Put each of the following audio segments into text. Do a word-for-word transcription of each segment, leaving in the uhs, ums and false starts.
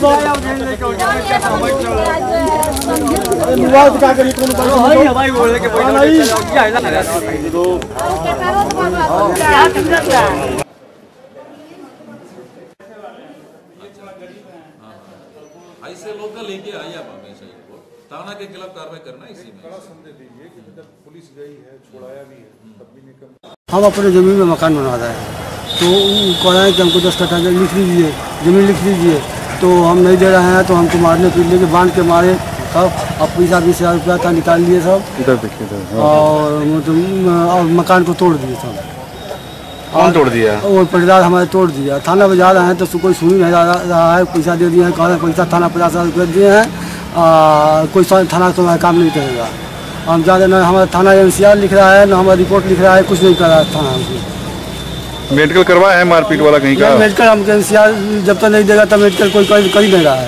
ऐसे लोग का लेके आए आप हमेशा थाना के खिलाफ कार्रवाई करना इसी में बड़ा संदेश दीजिए कि जब पुलिस गई है छुड़ाया भी है तब भी नहीं कम। हम अपने ज़मीन में मकान बना रहे हैं तो कह रहे हैं कि हमको दस कट्ठा लिख लीजिए, ज़मीन लिख लीजिए, तो हम नहीं दे रहे हैं तो हमको मारने पीटने के बांध के मारे सब। अब पैसा बीस हज़ार रुपया था निकाल लिए सब इधर देखिए और मतलब मकान को तोड़ दिए सब। कौन तोड़ दिया? वो पटेदार हमारे तोड़ दिया। थाना में जा रहे हैं तो कोई सुन नहीं रहा है। पैसा दे दिए हैं, कह रहे हैं पैसा थाना पचास हज़ार रुपये दिए हैं, कोई थाना तो काम नहीं करेगा। हम ज़्यादा ना हमारा थाना एन सी आर लिख रहा है ना हमारा रिपोर्ट लिख रहा है, कुछ नहीं कर रहा है थाना हमसे। मेडिकल करवाया है मारपीट वाला कहीं का? मेडिकल हम एन सी आर जब तक नहीं देगा तब मेडिकल कोई कर ही नहीं रहा है।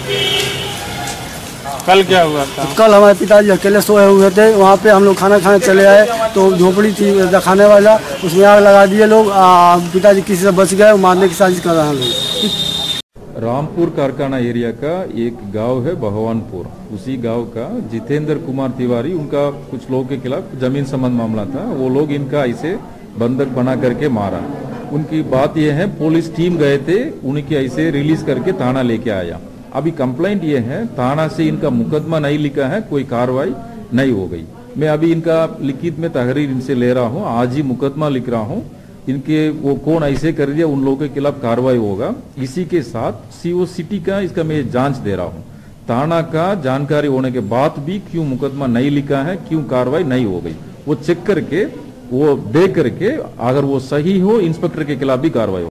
कल क्या हुआ था? कल हमारे पिताजी अकेले सोए हुए थे, वहाँ पे हम लोग खाना खाने चले आए तो झोपड़ी थी खाने वाला, उसमें आग लगा दिए लोग। पिताजी किसी से बच गए, मारने की साजिश कर रहे हैं लोग। रामपुर कारखाना एरिया का एक गांव है भगवानपुर, उसी गांव का जितेंद्र कुमार तिवारी, उनका कुछ लोगों के खिलाफ जमीन संबंध मामला था। वो लोग इनका ऐसे बंधक बना करके मारा। उनकी बात यह है पुलिस टीम गए थे, उनकी ऐसे रिलीज करके थाना लेके आया। अभी कंप्लेंट ये है थाना से इनका मुकदमा नहीं लिखा है, कोई कार्रवाई नहीं हो गई। मैं अभी इनका लिखित में तहरीर इनसे ले रहा हूँ, आज ही मुकदमा लिख रहा हूँ। इनके वो कौन ऐसे कर दिया उन लोगों के खिलाफ कार्रवाई होगा। इसी के साथ सीओ सिटी का इसका मैं जांच दे रहा हूँ। थाना का जानकारी होने के बाद भी क्यों मुकदमा नहीं लिखा है, क्यों कार्रवाई नहीं हो गई, वो चेक करके वो देख करके अगर वो सही हो इंस्पेक्टर के खिलाफ भी कार्रवाई हो।